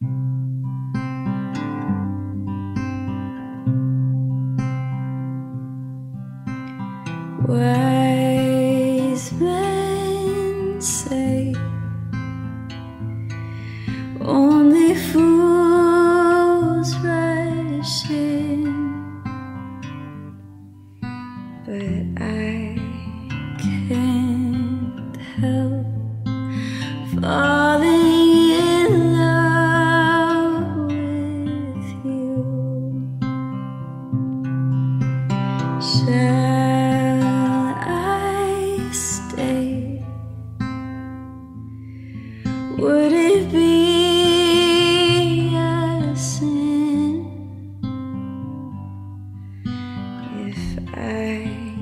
Wise men say only fools rush in, but I can't help falling in love with you. Shall I stay? Would it be a sin if I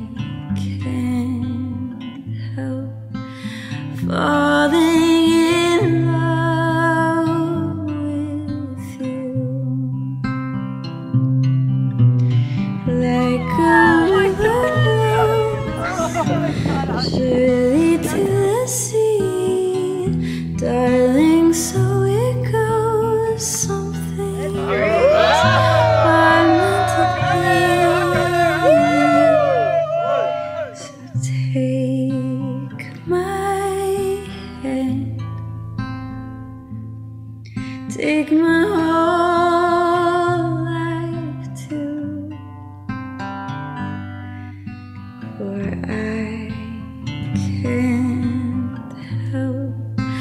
can't help falling in love with you? Like a river flows surely to the sea, darling, so it goes. Some things are meant to be. So take my hand, take my whole life too, for I can't help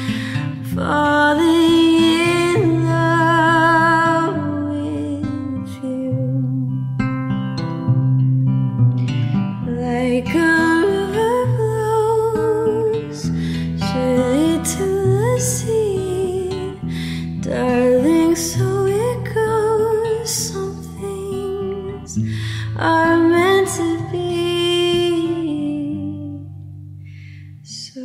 falling in love with you. Like a river flows surely to the sea, darling, so it goes. Some things are meant to be. So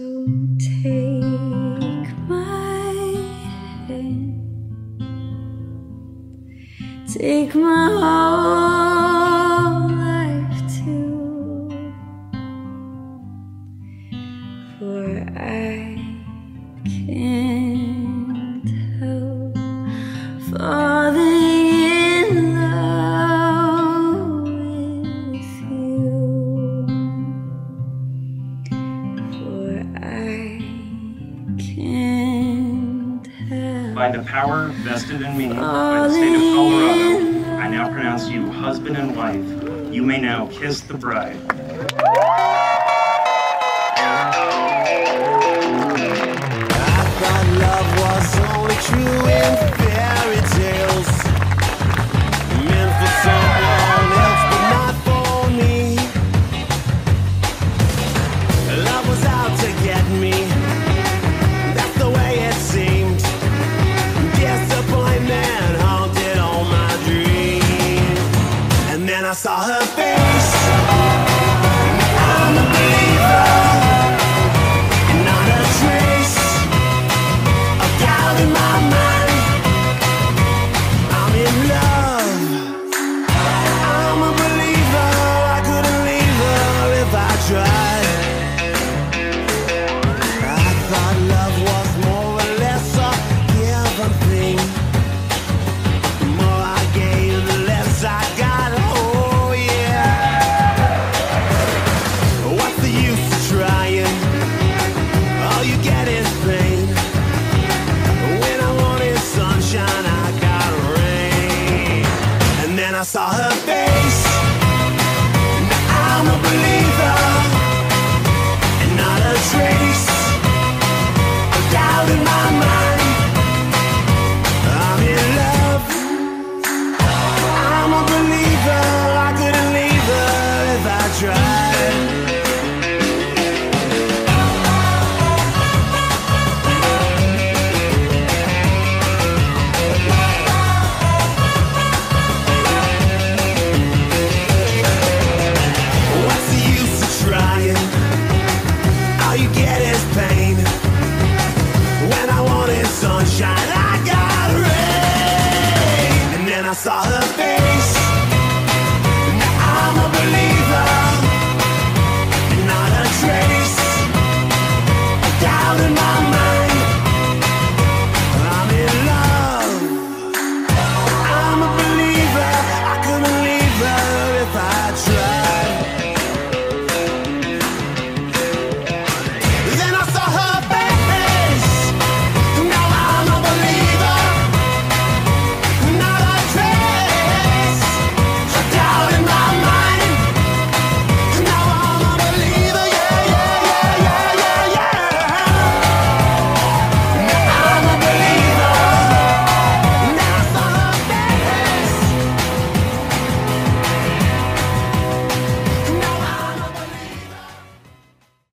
take my hand, take my whole life too, for I can't help falling in love with you, for I can't help. By the power vested in me by the state of Colorado, I now pronounce you husband and wife. You may now kiss the bride. I thought love was only true in fairy tales, meant for someone else but not for me. Love was out to get me, that's the way it seemed. Disappointment haunted all my dreams. And then I saw her face. I'm a believer, and not a trace of doubt in my mind. I'm in love. I'm a believer. I couldn't leave her if I tried. I thought love was more or less a given thing. The more I gave, the less I got. Oh yeah. What's the use of trying? All you get is pain. When I wanted sunshine, I got rain. And then I saw her face. Now I'm a believer, and not a trace of doubt in my mind. I'm in love. I'm a believer. I couldn't leave her if I tried. What's the use of trying? All you get is pain. When I wanted sunshine, I got rain. And then I saw her